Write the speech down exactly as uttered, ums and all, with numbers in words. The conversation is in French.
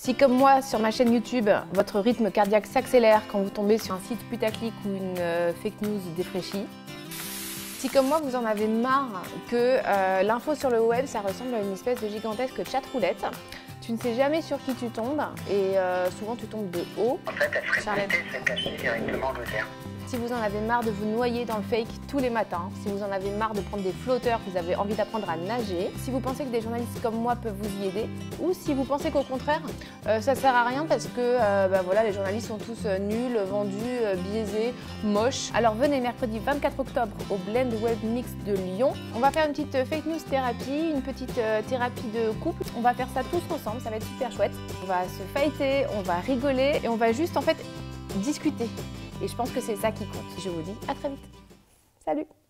Si comme moi, sur ma chaîne YouTube, votre rythme cardiaque s'accélère quand vous tombez sur un site putaclic ou une euh, fake news défraîchie, si comme moi, vous en avez marre que euh, l'info sur le web, ça ressemble à une espèce de gigantesque chatroulette, tu ne sais jamais sur qui tu tombes et euh, souvent tu tombes de haut. En fait, elle ferait monter se cacher directement l'auteur. Si vous en avez marre de vous noyer dans le fake tous les matins, si vous en avez marre de prendre des flotteurs, que vous avez envie d'apprendre à nager, si vous pensez que des journalistes comme moi peuvent vous y aider, ou si vous pensez qu'au contraire, euh, ça sert à rien parce que euh, bah voilà, les journalistes sont tous euh, nuls, vendus, euh, biaisés, moches. Alors venez mercredi vingt-quatre octobre au Blend Web Mix de Lyon. On va faire une petite euh, fake news thérapie, une petite euh, thérapie de couple. On va faire ça tous ensemble, ça va être super chouette. On va se fighter, on va rigoler et on va juste en fait discuter. Et je pense que c'est ça qui compte. Je vous dis à très vite. Salut!